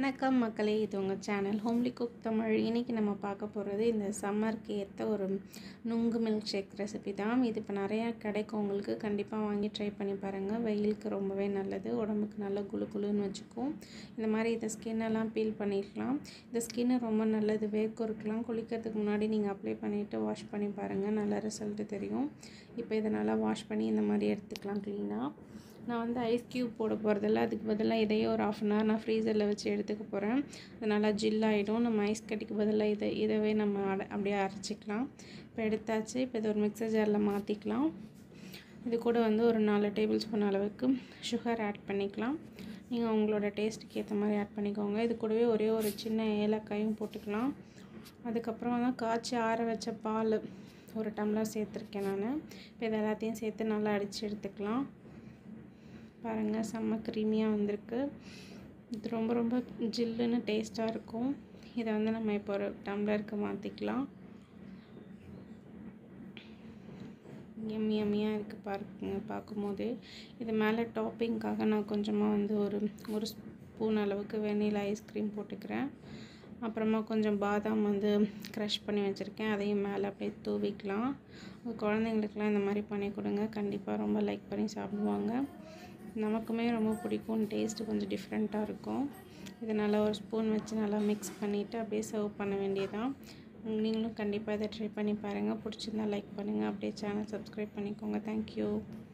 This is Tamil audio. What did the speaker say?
வணக்கம் மக்களே, இது உங்கள் சேனல் ஹோம்லி குக் தமிழ். இன்றைக்கி நம்ம பார்க்க போகிறது இந்த சம்மருக்கு ஏற்ற ஒரு நுங்கு மில்க் ஷேக் ரெசிபி தான். இது இப்போ நிறையா கிடைக்கும், உங்களுக்கு கண்டிப்பாக வாங்கி ட்ரை பண்ணி பாருங்கள். வெயிலுக்கு ரொம்பவே நல்லது, உடம்புக்கு நல்லா குளு குளுன்னு வச்சுக்கும். இந்த மாதிரி இதை ஸ்கின்னெல்லாம் பீல் பண்ணிக்கலாம். இந்த ஸ்கின்னு ரொம்ப நல்லது, வேர்க்கும் இருக்கலாம். குளிக்கிறதுக்கு முன்னாடி நீங்கள் அப்ளை பண்ணிவிட்டு வாஷ் பண்ணி பாருங்கள், நல்ல ரிசல்ட்டு தெரியும். இப்போ இதை நல்லா வாஷ் பண்ணி இந்த மாதிரி எடுத்துக்கலாம் க்ளீனாக. நான் வந்து ஐஸ் க்யூப் போட போகிறதில்ல, அதுக்கு பதிலாக இதையே ஒரு 1/2 அன் ஹவர் நான் ஃப்ரீசரில் வச்சு எடுத்துக்க போகிறேன். அது நல்லா ஜில்லாகிடும். நம்ம ஐஸ் கட்டிக்கு பதிலாக இதவே நம்ம அப்படியே அரைச்சிக்கலாம். இப்போ எடுத்தாச்சு. இப்போ இது ஒரு மிக்சர் ஜாரில் மாற்றிக்கலாம். இது கூட வந்து ஒரு 4 டேபிள் ஸ்பூன் அளவுக்கு சுகர் ஆட் பண்ணிக்கலாம். நீங்கள் உங்களோட டேஸ்ட்டுக்கு ஏற்ற மாதிரி ஆட் பண்ணிக்கோங்க. இது கூடவே ஒரே ஒரு சின்ன ஏலக்காயும் போட்டுக்கலாம். அதுக்கப்புறம் தான் காய்ச்சி ஆற வச்ச பால் ஒரு டம்ளர் சேர்த்துருக்கேன் நான். இப்போ இது எல்லாத்தையும் சேர்த்து நல்லா அடித்து எடுத்துக்கலாம். பாருங்கள், செம்ம க்ரீமியாக வந்திருக்கு. இது ரொம்ப ரொம்ப ஜில்லுன்னு டேஸ்ட்டாக இருக்கும். இதை வந்து நம்ம இப்போ ஒரு டம்ளருக்கு மாற்றிக்கலாம். எம்மியாக இருக்குது பார்க்கும்போது. இது மேலே டாப்பிங்காக நான் கொஞ்சமாக வந்து ஒரு ஸ்பூன் அளவுக்கு வெண்ணிலா ஐஸ்கிரீம் போட்டுக்கிறேன். அப்புறமா கொஞ்சம் பாதாம் வந்து க்ரஷ் பண்ணி வச்சுருக்கேன், அதையும் மேலே அப்படியே தூவிக்கலாம். குழந்தைங்களுக்கெலாம் இந்த மாதிரி பண்ணி கொடுங்க, கண்டிப்பாக ரொம்ப லைக் பண்ணி சாப்பிடுவாங்க. நமக்குமே ரொம்ப பிடிக்கும், டேஸ்ட்டு கொஞ்சம் டிஃப்ரெண்ட்டாக இருக்கும். இதை நல்லா ஒரு ஸ்பூன் வச்சு நல்லா மிக்ஸ் பண்ணிவிட்டு அப்படியே சர்வ் பண்ண வேண்டியதான். நீங்களும் கண்டிப்பாக இதை ட்ரை பண்ணி பாருங்கள். பிடிச்சிருந்தா லைக் பண்ணுங்கள், அப்படியே சேனல் சப்ஸ்கிரைப் பண்ணிக்கோங்க. தேங்க்யூ.